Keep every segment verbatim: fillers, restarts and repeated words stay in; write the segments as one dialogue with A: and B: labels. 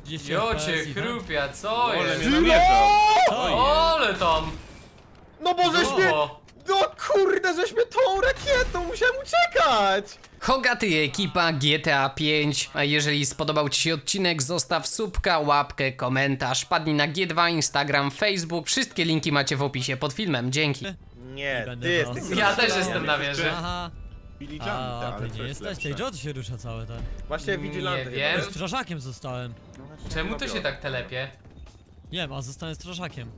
A: Jocie chrupia, co
B: Ole
A: jest?
B: mnie namierzał.
A: Ole tam!
C: No bo żeś mnie... No kurde, żeś mnie tą rakietą, musiałem uciekać!
D: Hogaty i ekipa G T A pięć. A jeżeli spodobał ci się odcinek, zostaw subka, łapkę, komentarz, padnij na G dwa, Instagram, Facebook. Wszystkie linki macie w opisie pod filmem. Dzięki.
C: Nie,
E: będę
C: ty
E: brał.
C: jesteś...
A: Ja też jestem na wieży.
E: Aha.
B: Vigilanty,
E: A,
B: ale
E: ty
B: co
E: nie
B: jest
E: jesteś?
B: lepsze?
E: Tej Joe się rusza całe, tak?
C: Właśnie Vigilante.
A: Nie wiem.
E: Strażakiem zostałem.
B: No właśnie,
A: Czemu to
B: robią.
A: się tak telepie?
E: Nie wiem, a zostałem strażakiem.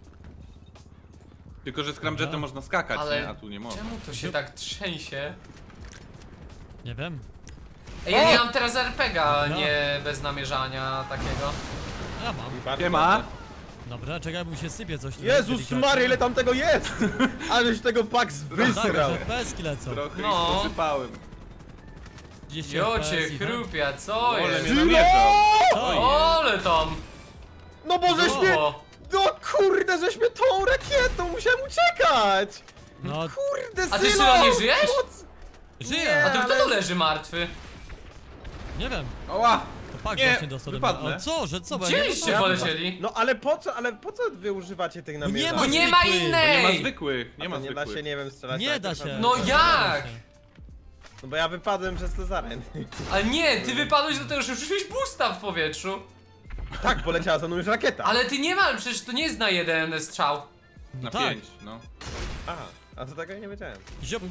B: Tylko, że z Scramjetem można skakać,
A: Ale
B: nie? A tu nie można.
A: czemu to się tak trzęsie?
E: Nie wiem.
A: Ej, ja nie mam teraz er pe gie a,
E: No.
A: nie bez namierzania takiego.
E: Ja mam.
C: Bardzo
B: Nie ma?
C: dobrze.
E: Dobra, czekaj, mu się sypie coś tu.
C: Jezus
E: delikatnie.
C: Maria, ile tam tego jest! Aleś tego Pax
E: Tak,
C: wysrał.
E: że F P S-ki lecą.
B: Trochę
A: No.
B: ich posypałem.
E: trzydzieści F P S
A: Jocie
E: i tak.
A: chrupia, co
B: Ole
A: jest?
B: mnie namierzał.
E: Co?
A: Ole tam!
C: No bo żeś mnie...
A: O,
C: No kurde, żeś mnie tą rakietą, musiałem uciekać!
E: No,
C: Kurde,
A: A ty,
C: Sylo!
A: Sylo, nie żyjesz?
C: Pomoc!
E: żyje!
A: a tu kto
C: ale-
A: tu leży martwy?
E: Nie wiem.
B: Oła!
E: To Pak
B: Nie,
E: właśnie dostał do mnie.
B: wypadnę.
E: O co, że co? Bo ja nie
A: Gdzieście
E: dostałem.
A: polecieli?
C: No ale po co, ale po co wy używacie tych namierzaczy?
A: Bo
E: ma
A: nie ma
E: zwykłych.
B: Nie ma
A: innej!
B: zwykłych, nie ma
C: Nie da się,
B: zwykłych.
C: nie wiem, strzelać.
E: Nie
C: tak,
E: da
C: tak
E: się.
C: naprawdę.
A: No
E: Nie
A: jak?
E: da się.
C: No bo ja wypadłem przez to zaren.
A: Ale nie, ty wypadłeś do tego, że użyłeś boosta w powietrzu.
C: Tak, poleciała za mną już rakieta.
A: Ale ty nie ma, przecież to nie jest na jeden strzał.
B: Na
E: tak.
B: pięć, no.
C: Aha, a to tego nie wiedziałem.
E: Ziop,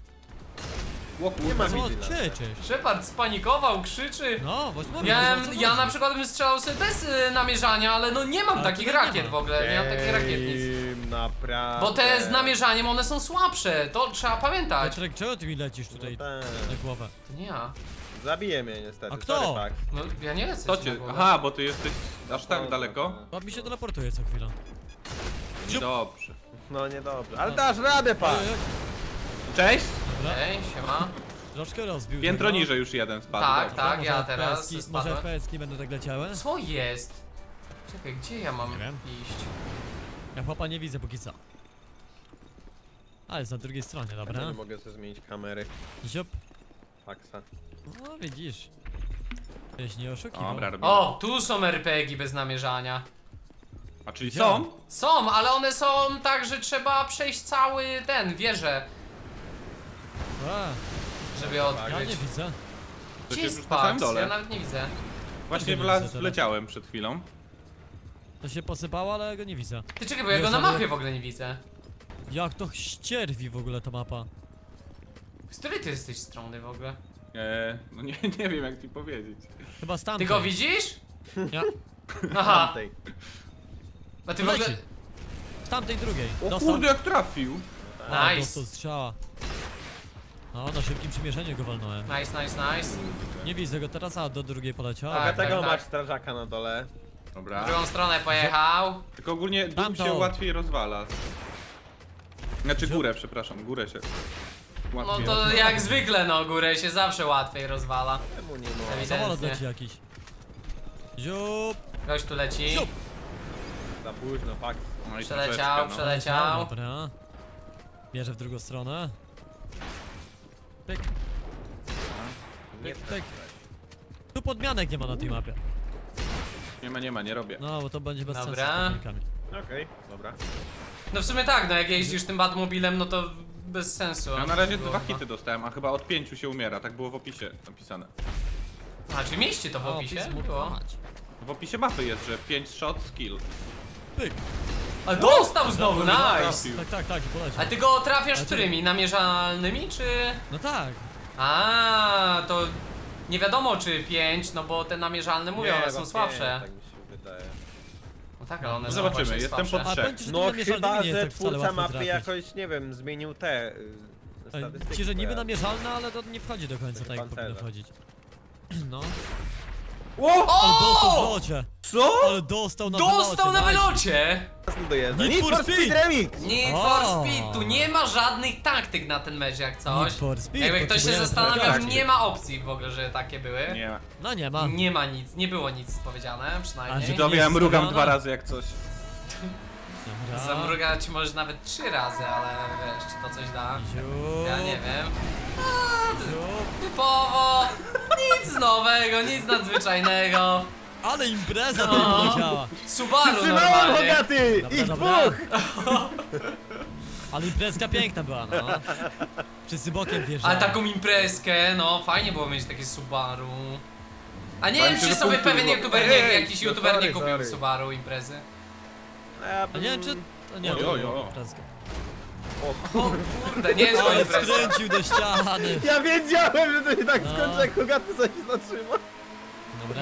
C: Nie ma
E: co
C: widzi
E: krzyczysz?
A: Shepard spanikował, krzyczy.
E: No, właśnie mówię,
A: Ja,
E: no, co
A: ja
E: chodzi?
A: na przykład bym strzelał sobie bez y, namierzania, ale no nie mam
E: Ale
A: takich
E: tutaj nie
A: rakiet
E: ma.
A: w ogóle, nie mam takich rakiet nic.
C: Eee, Naprawdę.
A: Bo te z namierzaniem one są słabsze, to trzeba pamiętać.
E: Piotrek, czego ty mi lecisz tutaj
C: No
E: na głowę?
A: To nie ja.
C: Zabije mnie niestety.
E: A kto?
C: Sorry, Pax.
A: No ja nie lecę
B: To
A: ci
B: cię...
A: na głowę.
B: Aha, bo ty jesteś aż tak
C: No,
B: daleko?
C: no,
E: Bo mi się teleportuje co chwilę. Ziup.
B: Dobrze.
C: No niedobrze. Ale dasz radę, Pax.
E: Oj, oj,
B: Cześć!
E: Dobra,
A: Ej, siema.
E: troszkę rozbił.
B: Piętro
E: tego.
B: niżej już jeden spadł.
A: Tak,
B: dobrze.
A: tak,
E: Może
A: ja
E: F P S-ki
A: teraz
E: Może
A: spadłem.
E: F P S-ki będą tak leciały?
A: Co jest? Czekaj, gdzie ja mam
E: Nie wiem.
A: iść?
E: Ja chłopa nie widzę póki co. A, jest na drugiej stronie,
C: Ja
E: dobra.
C: nie mogę sobie zmienić kamery
E: Ziop.
C: Paxa.
E: No widzisz. Żeś nie oszukiwał.
B: Dobra, robimy.
A: O, tu są er pe gie bez namierzania.
B: A czyli
E: Gdzie?
B: są?
A: Są, ale one są tak, że trzeba przejść cały ten, wieżę,
E: A,
A: żeby
E: ja nie
A: odkryć.
E: widzę.
B: To
A: Gdzie
B: się
A: jest
B: już na samym
A: Pax?
B: dole.
A: Ja nawet nie widzę.
B: Właśnie
E: nie
B: wla...
E: widzę teraz.
B: wleciałem przed chwilą.
E: To się posypało, ale go nie widzę.
A: Ty czekaj, bo ja
E: Nie,
A: go na
E: sorry.
A: mapie w ogóle nie widzę.
E: Jak to ścierwi w ogóle ta mapa.
A: Z której ty jesteś strony w ogóle?
B: Eee, no nie, nie wiem jak ci powiedzieć.
E: Chyba z
A: Ty
E: tamtej.
A: go widzisz?
E: Nie,
A: Aha,
C: Tamtej.
A: a ty w ogóle...
E: leci. Z tamtej drugiej.
B: O
E: Dostał.
B: kurde jak trafił!
E: A,
A: Nice.
E: dostał strzała. No, na szybkim przymierzeniu go walnąłem.
A: Nice, nice, nice.
E: Nie widzę go teraz, a do drugiej poleciał.
A: Tak.
C: Dlatego
A: tak.
C: masz strażaka na dole.
A: W
B: Dobra.
A: drugą stronę pojechał.
B: Tylko ogólnie dół
E: Tamto.
B: się łatwiej rozwala. Znaczy górę, przepraszam, górę się
A: No
B: łatwiej
A: to
B: rozwala.
A: jak zwykle, no górę się zawsze łatwiej rozwala.
C: Czemu nie ma?
E: Samolot
A: Ewidentnie.
E: leci jakiś. Ziup.
A: Ktoś tu leci.
E: Ziup.
C: Za późno, Pax.
B: No i
A: Przeleciał,
B: troszeczkę, no.
A: przeleciał.
E: Dobra. Bierze w drugą stronę. Pyk, pyk, pyk. Tu podmianek nie ma na tej mapie.
B: Nie ma, nie ma, nie robię.
E: No, bo to będzie bez
A: Dobra.
E: sensu z podmiankami.
C: Okej, dobra.
A: No w sumie tak, no jak jeździsz tym Batmobilem, no to bez sensu.
B: Ja na razie
A: Było
B: dwa
A: chyba.
B: hity dostałem, a chyba od pięciu się umiera, tak było w opisie napisane.
A: A, czy mieści to w
E: O,
A: opisie?
E: pismo
A: Było.
E: mać.
B: W opisie mapy jest, że pięć shot skill.
E: Pyk.
A: Ale dostał znowu, nice!
B: trafił.
E: Tak, tak, tak, i poleciał.
A: A ty go trafiasz
E: A ty-
A: którymi? Namierzalnymi, czy...
E: No tak.
A: A, to nie wiadomo czy pięć, no bo te namierzalne mówią,
C: Nie,
A: one
C: chyba
A: są słabsze.
C: pięć, tak mi się wydaje.
A: No tak, ale one
B: No
A: są
B: zobaczymy,
A: właśnie
B: jestem
A: słabsze.
B: pod
E: A
B: trzech.
E: powiem ci, że
C: No
E: tymi namierzalnymi
C: chyba,
E: nie jest
C: że
E: tak wcale
C: twórca
E: łatwo
C: mapy
E: trafić.
C: jakoś, nie wiem, zmienił te y, statystyki.
E: Ci, że niby
C: bo ja-
E: namierzalne, ale to nie wchodzi do końca
C: Takie
E: tak jak powinno
C: pancerze.
E: wchodzić. No.
B: O!
E: Ale dostał w
A: O!
E: locie.
B: Co?
E: Ale dostał na
A: Dostał
E: wylocie,
A: na
E: nice.
A: wylocie!
C: Dojeżdża.
E: Need
C: Need
E: for
C: for Speed
E: Speed!
C: Remix!
A: Need
E: O!
A: for Speed, tu nie ma żadnych taktyk na ten mecz jak coś.
E: Need for Speed,
A: Jakby ktoś się
E: potrzebujemy
A: zastanawiał,
E: trakcji.
A: nie ma opcji w ogóle, że takie były.
B: Nie ma.
E: No nie ma.
A: Nie ma nic, nie było nic powiedziane
E: A,
A: przynajmniej.
E: że
B: Widzowie,
E: nie
B: ja mrugam
E: zostawione?
B: dwa razy jak coś.
E: Dobra.
A: Zamrugać może nawet trzy razy, ale wiesz, czy to coś da?
E: Ziup,
A: Ja nie wiem.
E: ziup.
A: Typowo, nic nowego, nic nadzwyczajnego.
E: Ale impreza to poleciała.
A: Subaru
C: Trzymałem,
A: normalnie.
C: Hogaty!
E: Dobra,
C: Ich
E: dobra.
C: dwóch!
E: Ale imprezka piękna była, no. Wszyscy bokiem wjeżdżali.
A: Ale taką imprezkę, no fajnie było mieć takie Subaru. A nie
B: Bałem
A: wiem,
B: się,
A: czy
B: że
A: sobie
B: punktu
A: pewien
B: było.
A: youtuber, nie,
C: Ej,
A: jakiś
C: no
A: youtuber nie
C: sorry,
A: kupił
C: sorry.
A: Subaru imprezy.
E: A nie wiem czy... To nie,
B: Oj,
E: to
B: oj,
E: była
B: oj.
E: imprezka.
A: O kurde, nie zła
E: Ale
A: impreza.
E: skręcił do ściany.
C: Ja wiedziałem, że to się tak
E: No.
C: skończy, jak Hogaty coś zatrzyma.
E: Dobra.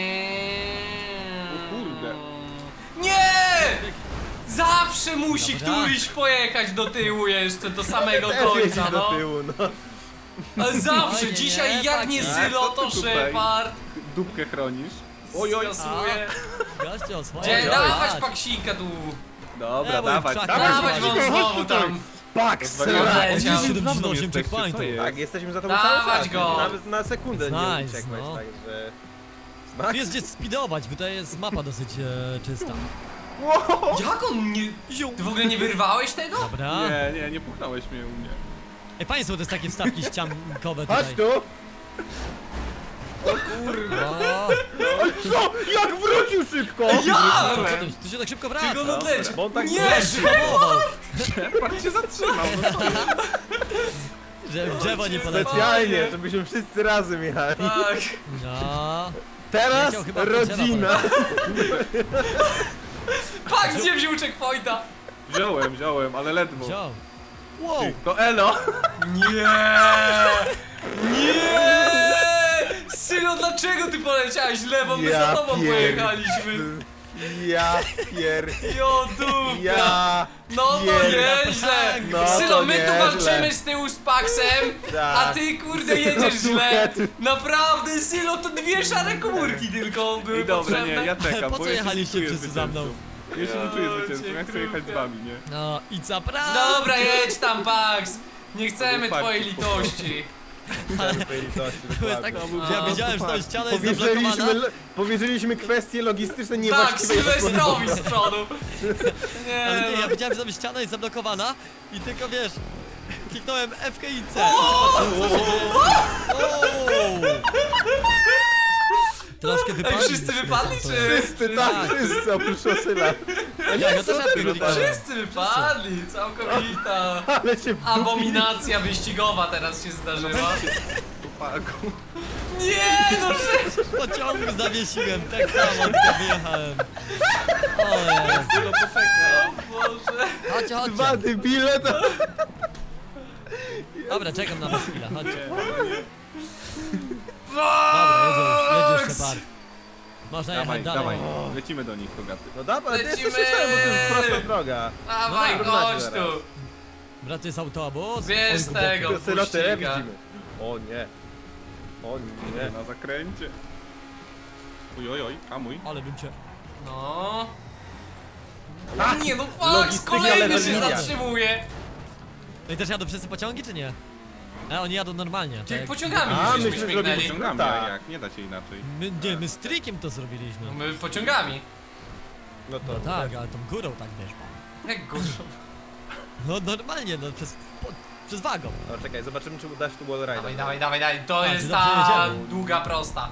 B: O kurde.
A: Nie! Zawsze musi
E: Dobra.
A: któryś pojechać do tyłu jeszcze, do samego
C: Też
A: końca,
C: jeździ do
A: no.
C: tyłu, no.
A: Ale zawsze,
E: Oj, nie,
A: dzisiaj
E: nie,
A: jak
E: tak
A: nie
E: jest.
A: Sylo,
B: Co
A: to
B: ty tutaj?
A: Shepard.
B: Dupkę chronisz. Oj, oj.
A: Skasuje.
E: Goście oswoje.
A: Gdzie, dawać paksika tu.
B: Dobra,
E: Nie, bo
B: dawać,
E: już
B: dawać.
A: Dawać wam
C: chodź
A: znowu
C: tutaj.
A: tam.
C: Pax!
A: Leciał.
E: siedemdziesiąt osiem
B: Za mną jesteście,
E: checkpointów.
B: co jest?
C: Tak, jesteśmy za tobą
A: Dawać
C: cały czas.
A: go.
C: Nawet na sekundę nie
E: Nice,
C: uciekłeś,
E: no.
C: także...
E: Tu
C: Smak?
E: jest gdzie speedować, bo tutaj jest mapa dosyć e, czysta.
A: Jak on nie...
E: Ziu.
A: Ty w ogóle nie wyrwałeś tego?
E: Dobra.
B: Nie, nie, nie puchnąłeś mnie u mnie.
E: Ej, fajnie są te takie wstawki ściankowe
C: Chodź
E: tutaj.
C: tu!
E: O,
C: Co? Jak wrócił szybko!
A: Ja!
E: to, co, to, to się tak szybko wraca.
A: Czego on odleci?
C: Bo on tak
A: Nie!
E: Hamował,
B: Shepard się zatrzymał, no co?
E: że w drzewo nie poleciał.
C: Specjalnie, żebyśmy wszyscy razem jechali.
A: Tak.
E: No.
C: Teraz
E: Leciał chyba w drzewo
C: rodzina.
A: Pak gdzie wziął checkpointa?
B: Wziąłem, wziąłem, ale ledwo.
E: Wziął. Wow.
B: To elo!
A: Nie! Nie! Sylo, dlaczego ty poleciałeś lewą? My za tobą
C: pier-
A: pojechaliśmy.
C: Ja pier...
A: Jo, dupka.
C: Ja...
A: No to
C: pier-
A: nieźle!
C: No
A: Sylo,
C: to
A: my tu
C: nieźle.
A: walczymy z tyłu z Paxem,
C: Tak.
A: a ty kurde jedziesz
C: Sylo,
A: źle!
C: słuchaj.
A: Naprawdę, Sylo, to dwie szare komórki tylko były
B: I dobra,
A: potrzebne.
B: nie, ja czekam,
E: Po co
B: bo ja się nie
E: jechaliście
B: czuję
E: wszyscy za mną?
B: zwycięzcą. Ja się nie czuję
A: O,
B: zwycięzcą, ja
A: cię
B: chcę jechać z
A: krupia.
B: wami, nie?
E: No i co prawda.
A: Dobra, jedź tam, Pax! Nie chcemy
B: Fakt.
A: twojej litości.
E: To jest tak,
B: No,
E: że ja wiedziałem, że ta ściana jest
C: Powierzyliśmy,
E: zablokowana.
C: powierzyliśmy kwestie logistyczne
A: Tak,
C: niewłaściwej
A: Sylwestrowi z przodu.
E: Ale
A: Nie,
E: nie, ja
A: no.
E: wiedziałem, że tam ściana jest zablokowana i tylko wiesz, kliknąłem F K i C. I zobaczyłem, co się dzieje. O! Troszkę
A: Ej,
E: wypadli.
A: wszyscy wypadli, czy?
C: Wszyscy, tak, wszyscy, oprócz Osyla.
E: Ja, ja też
C: Co ty
E: kliknąłem.
A: Wszyscy wypadli, całkowita.
C: Ale się wdupili.
A: Abominacja wyścigowa teraz się zdarzyła.
B: Paku.
A: Nie, no że...
E: Pociągu zawiesiłem, tak samo tylko wyjechałem. O Jezu.
B: No poczekaj.
A: O Boże.
E: Chodźcie,
C: Dwa
E: chodźcie.
C: debile to...
E: Dobra, czekam na was chwilę, chodźcie. Dobra, jedzie już, jedzie już Shepard. Można
B: Dawaj,
E: jechać dalej.
B: dawaj, lecimy do nich, Hogaty.
C: No dobra, ty
A: Lecimy.
C: jesteś sam, bo to jest prosta droga.
A: Dawaj,
C: No dobra,
A: chodź
C: zaraz.
A: tu.
E: Brat, to jest autobus.
A: Wiesz
E: Oj,
A: tego.
E: głębokie.
C: Sylo, tyle
A: Puścika.
C: widzimy. O nie. O nie.
B: Na zakręcie. Oj, oj, oj, a mój.
E: Ale bym cię...
A: No.
C: A,
A: Nie, no Pax,
C: logistyka
A: kolejny się
C: level
A: zatrzymuje.
E: No i też jadą wszyscy pociągi, czy nie? A oni jadą normalnie.
A: Jak
E: tak?
A: pociągami
C: A,
A: żeśmy
C: myśmy
A: śmignęli.
C: zrobili
B: Ciągamy,
C: Tak.
B: a jak? Nie da się inaczej.
E: My, nie, my z trikiem to zrobiliśmy.
A: No my pociągami.
C: No to
E: No tak, ale tą górą tak wiesz.
A: Jak górą.
E: No normalnie, no przez, po, przez wagon.
C: No czekaj, zobaczymy czy uda się tu wallride'a.
A: Dawaj, dawaj, dawaj, dawaj. To
E: A,
A: jest
E: czy
A: ta
E: dobrze jedziemy?
A: długa prosta.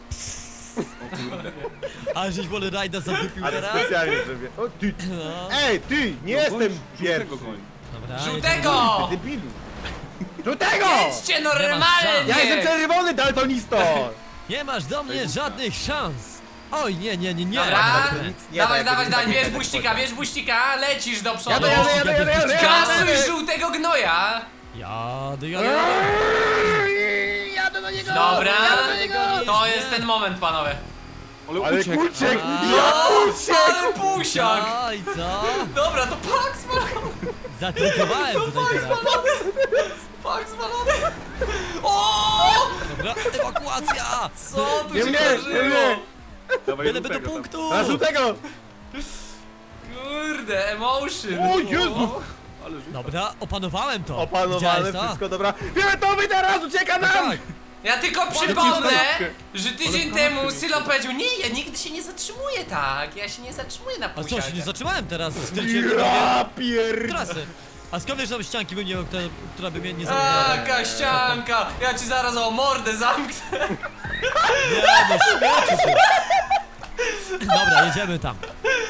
E: Ale żeś wolę rajda zadupił
C: Ale
E: teraz?
C: specjalnie żeby... O ty!
E: No,
C: Ej, ty! Nie jestem pierwszy!
B: Żółtego goń.
E: dobra.
A: Żółtego!
C: Ty debilu! Żółtego!
A: Jedźcie normalnie!
C: Ja jestem czerwony, daltonisto!
E: Nie masz do mnie żadnych szans! Oj, nie, nie, nie, nie!
A: Dobra,
C: nic nie
A: dawaj,
C: da,
A: dawaj,
C: jak
A: dawaj,
C: będzie
A: bierz
C: taki
A: buścika, bierz buścika, lecisz do przodu.
C: Jadę, jadę, jadę, jadę, jadę,
A: Gasuj
C: jadę!
A: żółtego gnoja.
E: Jadę, jadę,
C: Jadę do niego!
A: Dobra,
C: Jadę do niego!
A: to jest ten moment, panowie.
B: Ale
C: Ale
B: uciekł.
C: uciekł!
E: A.
C: Ja
A: Ale
C: uciekł!
A: pusiak.
E: No i co?
A: Dobra, to Pax zwalony,
E: Zatrykowałem tutaj teraz.
A: Pax zwalony. O!
E: Dobra, ewakuacja!
A: Co tu
C: Nie
A: się
C: mnie, nie
A: zdarzyło?
C: mnie!
B: Dawaj
E: Wiele do
B: żółtego tam.
E: punktu!
C: A żółtego!
A: Kurde, emotion.
C: O Jezu!
B: Ale żółty.
E: Dobra, opanowałem to.
C: Opanowane
E: Widziałeś to?
C: wszystko, dobra. Fioletowy teraz ucieka
E: No
C: nam!
E: tak.
A: Ja tylko przypomnę,
B: Jakie
A: że tydzień temu Sylo powiedział, nie, ja nigdy się nie zatrzymuję tak, ja się nie zatrzymuję na
E: A co,
A: pusiakach.
E: się nie zatrzymałem teraz? Stwierdziłem,
C: Ja pier...
E: trasy. A skąd wiesz, że ścianki bym nie miał, która, która by mnie nie zamknęła?
A: Taka ścianka, ja ci zaraz o mordę zamknę.
E: Nie, no śmieci ty. Dobra, jedziemy tam.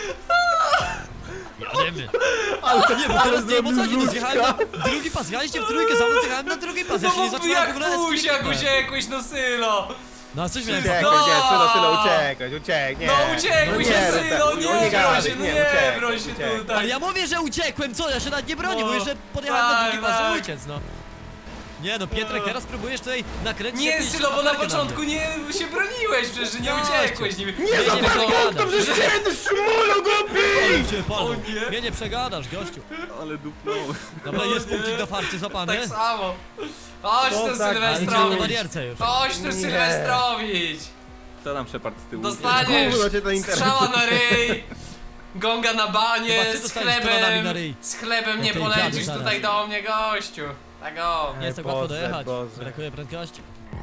E: Jadziemy. Ale nie, bo teraz nie, bo co nie, no zjechałem na drugi pas, jechaliście w trójkę, sam zjechałem na drugi pas, ja się nie
A: No bo
E: zacząłem w
A: jak
E: ogóle
A: puś, jak
E: skliknąć.
A: uciekłeś, no Sylo.
E: No coś miałem
C: Uciekłeś,
A: No!
C: nie, Sylo, Sylo, uciekłeś, uciekł, nie.
A: No uciekłeś,
C: nie,
A: no
C: rób
A: Sylo,
C: tak.
A: nie,
C: No
A: broń
C: gadaj,
A: się, no
C: nie,
A: nie,
C: uciekł,
A: broń się
C: uciekł.
A: tutaj.
E: Ale ja mówię, że uciekłem, co? Ja się nawet nie bronię,
A: No.
E: mówię, że podjechałem na drugi
A: Tak,
E: pas,
A: tak.
E: żeby uciec, no. Nie no, Pietrek, teraz próbujesz tutaj nakręcić
A: Nie,
E: jakieś
A: Sylo, bo na
E: aferkę
A: początku
E: mnie.
A: nie się broniłeś, przecież że nie
E: Gościu.
A: uciekłeś. Nie,
C: Nie
E: Nie,
C: za
E: nie
C: parę
E: przegadam.
C: punktów, że ciebie ty szmulu głupi!
E: Ale cię palą.
A: O nie.
E: Mnie nie przegadasz, gościu.
B: Ale dupnął.
E: Dobra,
A: O
E: jest
A: nie.
E: punkcik do farty złapany.
A: Tak samo. Chodź
C: No
A: tu
C: tak,
E: Ale idziemy na
A: Sylwestrowić.
E: barierce już.
A: Chodź tu
C: Nie.
A: Sylwestrowić.
B: Co tam Shepard z tyłu?
A: Dostaniesz
C: Gówno cię to interesuje.
A: strzała na ryj, gonga na banie,
E: Chyba ty
A: z
E: dostaniesz kolanami na
A: chlebem,
E: ryj.
A: z chlebem nie
E: Okej,
A: polecisz
E: dziady zaraz.
A: tutaj do mnie, gościu. Tak o.
E: Nie jest tak
C: Boże,
E: łatwo dojechać.
C: Boże.
E: Brakuje prędkości.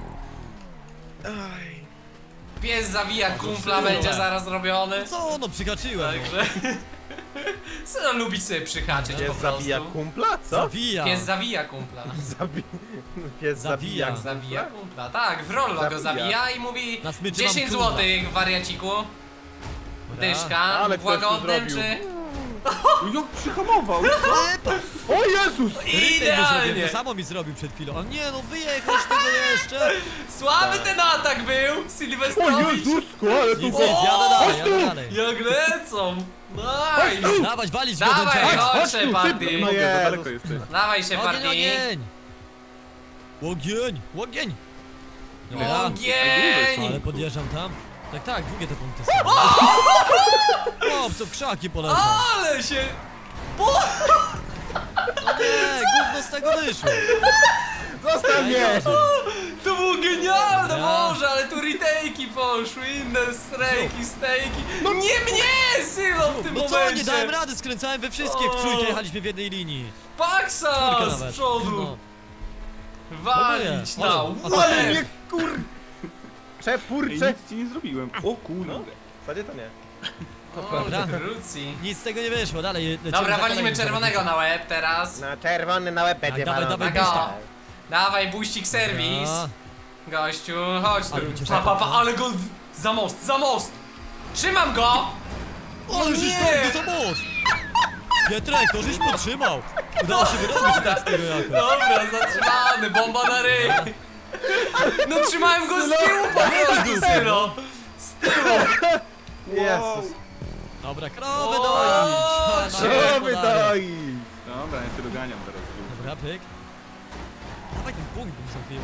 A: Pies zawija kumpla, będzie zaraz robiony.
E: Co? No przykaczyłem. No.
A: Także... Sylo lubi sobie przyhaczyć po
C: Pies
A: prostu.
C: zabija kumpla? Co?
E: Zawija.
A: Pies zawija kumpla.
C: Zabi... Pies
E: Zawija.
C: zabija.
A: Zawija kumpla, tak, w rollo go
C: Zabija.
A: zawija i mówi
E: Na smyczy mam
A: dziesięć
E: kumpla.
A: złotych wariaciku. Dyszka,
C: Ale
A: w
C: ktoś tu
A: łagodnym
C: zrobił.
A: czy...
B: Jak przyhamował?
C: O Jezus!
E: Rytek mu zrobił,
A: Idealnie!
E: to samo mi zrobił przed chwilą. A nie no, wyjechać z tego jeszcze.
A: Słaby ten atak był,
C: O
A: Sylwestrowicz!
C: Jezusku, ale tu...
E: Nic, nic, jadę dalej, jadę dalej.
A: Jak lecą! Nice!
E: Dawać, walić go ten
A: Dawaj,
E: czas.
A: chodź
C: Chodź tu,
A: Shepardie!
C: szybko, no
B: Mogę, za
C: Jezus.
B: daleko jesteś.
A: Dawaj się
E: Ogień,
A: Shepardie!
E: ogień. Ogień, ogień. Dobra, ale
A: Ogień!
E: podjeżdżam tam. Tak, tak, długie te punkty są. O, co w krzaki polecą.
A: Ale się... Bo...
E: No nie, gówno z tego wyszło.
C: Zostaw mnie!
A: To było genialne,
E: Dobra.
A: może, ale tu retake'i poszły, inne strajki, stejki. No nie mnie, Sylo, w tym
E: No
A: momencie!
E: co, nie dałem rady, skręcałem we wszystkie w trójkę, jechaliśmy w jednej linii.
A: Paksa
E: Czwórkę
A: z
E: nawet.
A: przodu!
E: No.
A: Walić na
E: Ale- a to
C: Ale
A: łeb!
C: mnie kur...
B: Ej,
C: Czepurcze!
B: nic ci nie zrobiłem. O kurde.
C: W zasadzie to nie.
E: prawda.
A: Krucji.
E: Nic z tego nie wyszło, dalej lecimy
A: Dobra,
E: za
A: walimy
E: kolejnym
A: czerwonego na łeb teraz.
C: Na czerwony na łeb będzie
E: dawaj,
C: walony.
E: dawaj,
A: Tak o.
E: busta.
A: Dawaj, buścik serwis.
E: A,
A: Gościu, chodź tu.
E: Ale uciekł.
A: Pa, pa, pa, ale go... Za most, za most! Trzymam go!
E: ale
A: nie.
E: żeś tam go za most! Pietrek, to żeś potrzymał! Udało się wyrobić tak z tego jakoś.
A: Dobra, zatrzymany, bomba na ryj. No trzymałem go z tyłu po prostu, Sylo. Z tyłu.
C: Jezus.
E: Dobra, krowy
A: O,
E: doić!
C: Krowy doi!
B: Dobra, ja się doganiam teraz.
E: Dobra, pyk. Dawaj ten punkt, bo za chwilę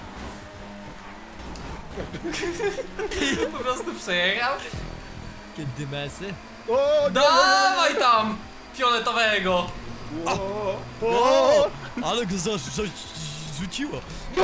E: ucieknie.
A: Po prostu przejechał.
E: Kiedy mesy?
C: O, nie,
A: Dawaj tam! Fioletowego.
C: o,
E: Ale go za, za, rzuciło.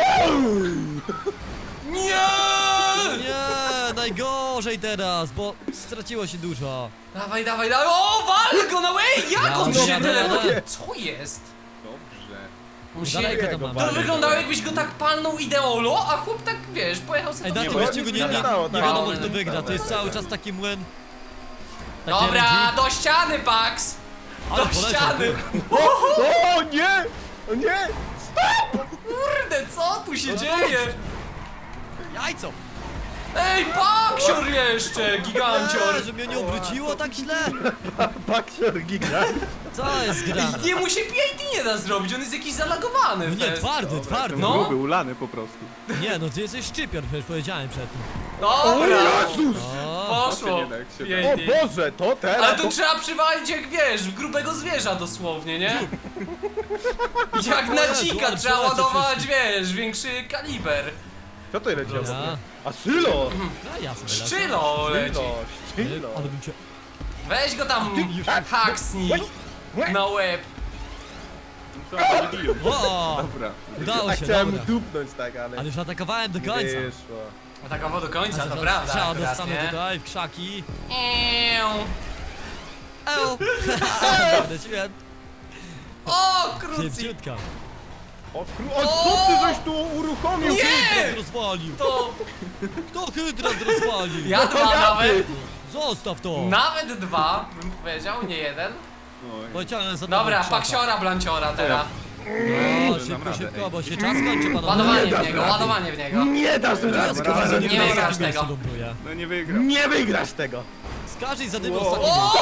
A: Nie!
E: Nie, najgorzej teraz, bo straciło się dużo.
A: Dawaj, dawaj, dawaj. O, wal go na łej! Jak on
E: Jadę,
A: się
E: jadę,
A: teleportuje?
E: jadę.
A: Co jest?
B: Dobrze.
A: On się...
E: Daleko to
C: jego
E: mamy.
A: To
C: wali.
A: wyglądało jakbyś go tak palnął ideolo, a chłop tak, wiesz, pojechał sobie
E: Ej,
A: do
E: na
B: Nie,
E: tym
B: bo
E: wyścigu nie, nie, nie
C: stało, tak.
E: wiadomo
A: No,
E: kto
A: no,
E: wygra, to jest cały czas taki młyn. Takie
A: Dobra,
E: ręki.
A: do ściany, Pax!
E: Ale
A: Do
E: poleciał,
A: ściany!
E: ty.
C: o, nie! O nie!
A: Kurde, co tu się dzieje?
E: Jajco!
A: Ej, Paksior jeszcze, gigancior!
E: Eee, że mnie nie obróciło tak źle!
C: Baksior giga.
E: Co jest grane?
A: Jemu się P I D nie da zrobić, on jest jakiś zalagowany.
E: No nie,
A: fest.
E: twardy, twardy.
A: No.
B: Gruby, ulany po prostu.
E: Nie, no ty jesteś szczypior, przecież powiedziałem przed tym.
A: Dobra,
C: Jezus!
E: O,
A: poszło.
B: nie da, jak się
A: P
C: O
A: I D.
C: Boże, to teraz...
A: Ale tu
C: to...
A: trzeba przywalić jak wiesz, w grubego zwierza dosłownie, nie? Jak na
E: Jezu,
A: dzika
E: ale
A: trzeba
E: polecę
A: ładować,
E: wszystkim.
A: wiesz, większy kaliber.
C: Co to leci?
E: Dobra.
C: A Sylo!
E: No ja sobie lecę.
A: Szczylo leci.
C: Sylo, Sylo.
E: Ale bym cię...
A: Weź go tam, haksnij na łeb.
B: Co, nie biją.
E: O!
B: Dobra.
E: Udało
C: A
E: się,
C: chciałem
E: dobra.
C: dupnąć tak, ale...
E: Ale już atakowałem do
C: nie
E: końca.
C: wyszło.
A: Atakował do końca, to
E: Teraz
A: prawda.
E: Strzała
A: akurat,
E: dostanę
A: nie?
E: tutaj w krzaki.
A: Eee.
E: Eł! Leciłem.
A: O, krucji!
E: Szybciutka.
C: O, kru... o co ty żeś tu uruchomił?
A: Nie!
E: Hydrant rozwalił.
A: To
E: Kto hydrant rozwalił?
A: ja dwa nawet,
E: Zostaw to.
A: nawet dwa, bym powiedział, nie jeden.
B: Oj.
E: Poleciałem za
A: Dobra,
E: krzaka.
A: paksiora, blanciora teraz.
E: O,
B: Dam
E: szybko,
B: radę,
E: szybko,
B: ej.
E: bo się czas kończy, panowie.
A: Ładowanie
C: Nie
A: w
C: dasz
A: niego,
C: rady.
A: ładowanie w niego.
C: Nie dasz
E: Ja
C: rady!
E: z kamerą
A: Nie
E: wiem,
A: wygrasz
E: jakim miejscu
A: tego.
E: ląduję.
B: No nie wygram.
C: Nie wygrasz tego!
E: Skaże i zadymy
C: Wow.
E: ostatni
A: O!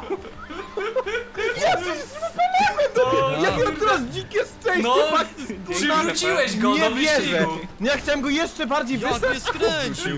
C: Jakie on teraz dzikie szczęście,
A: No,
C: patrz, ty skurna-
A: przywróciłeś go
C: Nie
A: do
C: wierzę!
A: wyścigu.
C: Nie, ja chciałem go jeszcze bardziej
E: Jak
C: wysać.
E: mnie skręcił!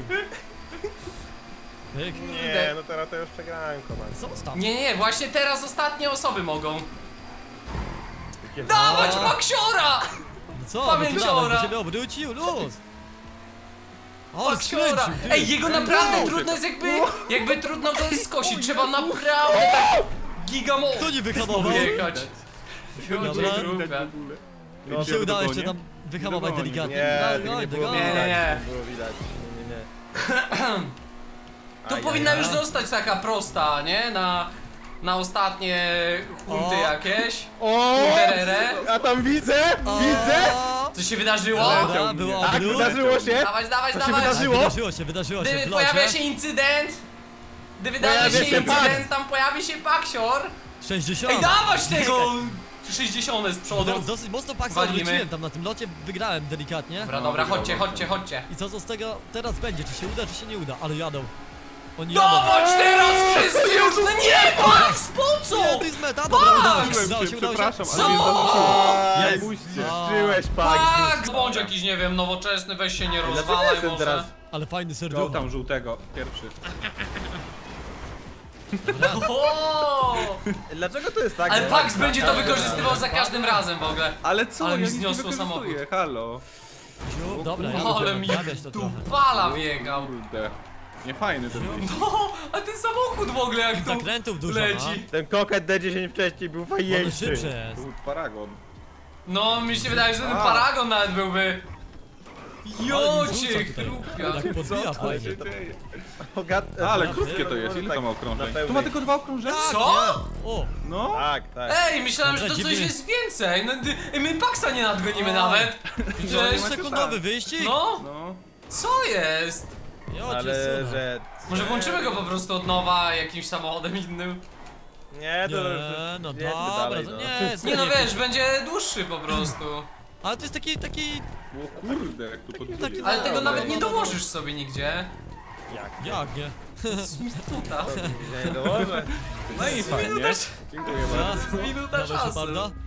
E: Pyk.
C: Nie, no teraz to już przegrałem, kochani.
E: Zostaw.
A: Nie, nie, właśnie teraz ostatnie osoby mogą.
C: Jakie-
A: Dawać Maksiora!
E: No co,
A: Pamięciora.
E: wygrałem, ciebie obrócił, luz! O,
A: Maksiora!
E: skręcił, ty.
A: Ej, jego naprawdę trudno jest jakby, jakby trudno go jest skosić, trzeba naprawdę tak gigamo...
E: Kto nie wyhamował?
A: Jechać.
E: Dobra.
A: Grupę.
C: No,
E: Mi się
B: to
E: udało
B: dogonię.
E: jeszcze tam wyhamować
B: Dogonię.
E: delikatnie.
C: Nie,
E: Dawaj,
C: tego nie
E: dawaj,
C: było
E: dawaj.
A: Nie, nie, nie.
C: widać, było widać. Nie, nie, nie.
A: To
C: Aj,
A: powinna
C: aj,
A: już
C: aj.
A: zostać taka prosta, nie? Na, na ostatnie hunty
E: O.
A: jakieś.
C: O!
A: Terere.
C: Ja tam widzę, widzę!
E: O,
A: Co się wydarzyło?
E: Dobra, było
C: Tak,
E: obrót.
C: wydarzyło się!
A: Dawać, dawać,
C: Co się
A: dawać.
C: wydarzyło?
E: Tak, wydarzyło się, wydarzyło się
A: Gdy
E: w
A: pojawia
E: locie.
A: się incydent, gdy wydarzy
C: Pojawia
A: się
C: się
A: incydent,
C: Pax.
A: tam pojawi się Paksior.
E: sześćdziesiąt.
A: Ej, dawać tego! sześćdziesiąt z przodu.
E: Teraz dosyć mocno paksa
A: Walimy.
E: odwróciłem tam na tym locie, wygrałem delikatnie.
A: Dobra, dobra, chodźcie, chodźcie, chodźcie.
E: I co z tego teraz będzie? Czy się uda, czy się nie uda? Ale jadą. Oni jadą.
A: Dawać teraz wszyscy już! No nie, Pax, po co?
E: Nie, to jest meta, dobra, udało się,
A: Pax!
E: udało się, udało się.
B: Przepraszam,
A: Co?
B: ale nie zdążyłem.
C: Aj,
E: Jest.
C: zniszczyłeś, Pax!
A: Pax! Bądź jakiś, nie wiem, nowoczesny, weź się nie
C: Dlaczego
A: rozwalaj
C: jestem
A: może.
C: teraz?
E: Ale fajny
B: Go
E: serducho.
B: tam żółtego, pierwszy.
A: O!
C: Dlaczego to jest tak?
A: Ale
C: że-
A: Pax będzie to wykorzystywał za każdym razem w ogóle.
B: Ale co?
A: Ale
B: ja
A: mi
B: nic nie
A: zniosło
B: wykorzystuję,
A: samochód.
B: halo.
E: Ziu, Dobra, ja
A: Ale mi
E: naprawiać to
A: tu
E: trochę.
A: pala biegał.
B: Kurde. Niefajny ten wyścig.
A: No, a ten samochód w ogóle jak tu
E: Zakrętów dużo,
A: leci.
C: Ten Cocket D dziesięć wcześniej był
E: no. On
C: fajniejszy.
E: szybszy jest.
B: Tu Paragon.
A: No, mi się wydaje, że ten
B: A.
A: Paragon nawet byłby.
E: Ale
A: Jocie,
E: mi rzuca tutaj.
A: chrupia.
E: Jak podbija
B: Co
E: fajnie.
B: się dzieje?
C: Bogat...
B: Ale
C: no,
B: krótkie to
C: no,
B: jest, ile
C: tak
B: to ma okrążeń?
C: na pełnej.
B: Tu ma tylko dwa okrążenia?
E: Tak,
A: Co?
E: nie. O,
B: No.
C: Tak, tak.
A: Ej, myślałem, że
E: Dobra,
A: to coś
E: dziwnie.
A: jest więcej. No, ty- ej, my Paxa nie nadgonimy
E: O.
A: nawet. Przecież,
B: ma-
E: sekundowy wyścig.
A: no,
B: No.
A: co jest?
E: Ja cię
C: Ale
E: słucham.
C: że...
A: Może włączymy go po prostu od nowa jakimś samochodem innym?
C: Nie, to...
E: Nie, no
C: jedźmy
E: dobra,
C: dalej,
E: to
C: no.
E: nie,
A: Nie no
E: nie,
A: wiesz, będzie dłuższy po prostu.
E: Ale to jest taki, taki...
B: O kurde, jak tu podbije.
E: taki-
A: Ale tego
E: No,
A: nawet
E: no,
A: nie
E: no, no.
A: dołożysz sobie nigdzie.
C: Jak?
E: Jak nie?
A: Z minuta.
C: Nie dołożę.
B: No i fajnie. Dziękuję bardzo.
A: Z minuta
E: Dawaj,
A: czasu.
E: Szeparda.